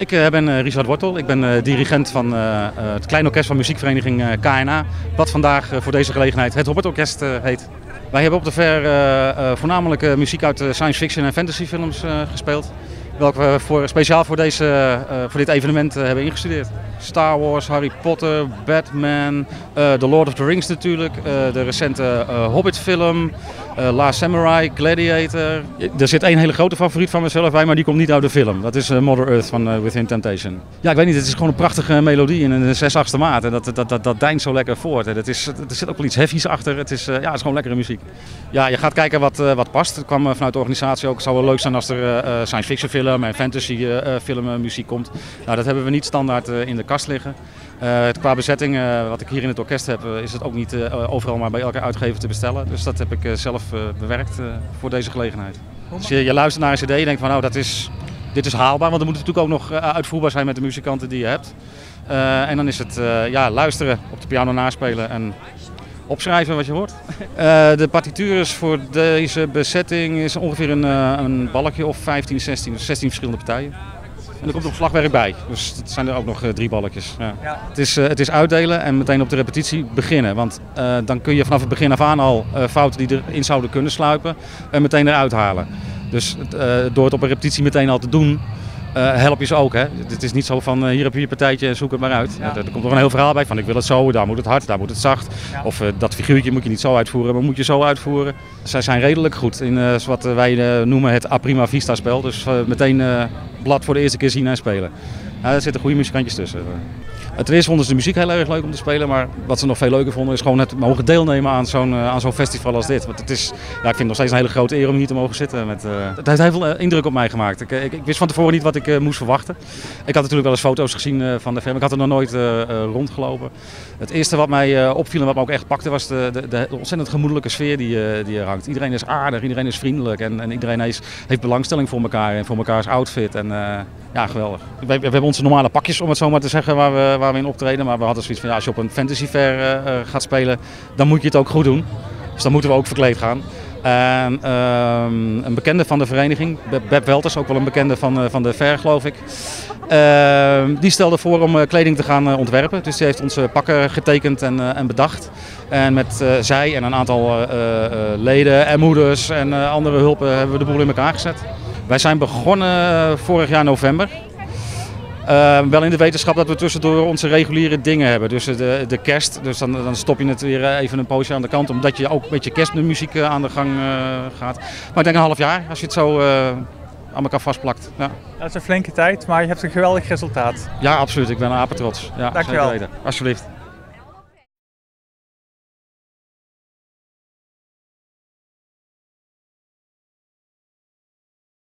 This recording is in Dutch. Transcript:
Ik ben Richard Wortel, ik ben dirigent van het klein orkest van muziekvereniging KNA, wat vandaag voor deze gelegenheid het Hobbit Orkest heet. Wij hebben op de ver voornamelijk muziek uit science fiction en fantasy films gespeeld, welke we speciaal voor dit evenement hebben ingestudeerd. Star Wars, Harry Potter, Batman, The Lord of the Rings natuurlijk, de recente Hobbit film, Last Samurai, Gladiator. Er zit één hele grote favoriet van mezelf bij, maar die komt niet uit de film. Dat is Mother Earth van Within Temptation. Ja, ik weet niet, het is gewoon een prachtige melodie in een 6/8 maat. En dat deint zo lekker voort. En er zit ook wel iets heavies achter. Het is gewoon lekkere muziek. Ja, je gaat kijken wat past. Het kwam vanuit de organisatie ook. Het zou wel leuk zijn als er science fiction film en fantasy film muziek komt. Nou, dat hebben we niet standaard in de kast liggen. Qua bezetting, wat ik hier in het orkest heb, is het ook niet overal maar bij elke uitgever te bestellen. Dus dat heb ik zelf bewerkt voor deze gelegenheid. Als je luistert naar een cd en denkt van nou, dit is haalbaar, want dan moet het natuurlijk ook nog uitvoerbaar zijn met de muzikanten die je hebt. En dan is het luisteren, op de piano naspelen en opschrijven wat je hoort. De partituur is voor deze bezetting is ongeveer een balkje of 15, 16 verschillende partijen. En er komt nog slagwerk bij, dus het zijn er ook nog 3 balkjes. Ja. Ja. Het is uitdelen en meteen op de repetitie beginnen. Want dan kun je vanaf het begin af aan al fouten die erin zouden kunnen sluipen, meteen eruit halen. Dus door het op een repetitie meteen al te doen, help je ze ook. Hè? Het is niet zo van hier heb je je partijtje, zoek het maar uit. Ja. Er komt nog een heel verhaal bij van ik wil het zo, daar moet het hard, daar moet het zacht. Ja. Of dat figuurtje moet je niet zo uitvoeren, maar moet je zo uitvoeren. Zij zijn redelijk goed in wat wij noemen het a prima vista spel. Dus meteen blad voor de eerste keer zien en spelen. Er zitten goede muzikantjes tussen. Ten eerste vonden ze de muziek heel erg leuk om te spelen, maar wat ze nog veel leuker vonden is gewoon het mogen deelnemen aan zo'n festival als dit. Want ik vind het nog steeds een hele grote eer om hier te mogen zitten. Het heeft heel veel indruk op mij gemaakt. Ik wist van tevoren niet wat ik moest verwachten. Ik had natuurlijk wel eens foto's gezien van de film, ik had er nog nooit rondgelopen. Het eerste wat mij opviel en wat me ook echt pakte was de ontzettend gemoedelijke sfeer die er hangt. Iedereen is aardig, iedereen is vriendelijk en iedereen heeft belangstelling voor elkaar en voor mekaars outfit. Ja, geweldig. We hebben onze normale pakjes, om het zo maar te zeggen, waar we in optreden. Maar we hadden zoiets van, als je op een fantasy fair gaat spelen, dan moet je het ook goed doen. Dus dan moeten we ook verkleed gaan. Een bekende van de vereniging, Beb Welters, ook wel een bekende van de fair, geloof ik. Die stelde voor om kleding te gaan ontwerpen. Dus die heeft onze pakken getekend en bedacht. En met zij en een aantal leden en moeders en andere hulpen hebben we de boel in elkaar gezet. Wij zijn begonnen vorig jaar november. Wel in de wetenschap dat we tussendoor onze reguliere dingen hebben. Dus de kerst, dus dan stop je het weer even een poosje aan de kant. Omdat je ook met je kerstmuziek aan de gang gaat. Maar ik denk een half jaar als je het zo aan elkaar vastplakt. Ja. Dat is een flinke tijd, maar je hebt een geweldig resultaat. Ja, absoluut. Ik ben apetrots. Ja, dankjewel. Alsjeblieft.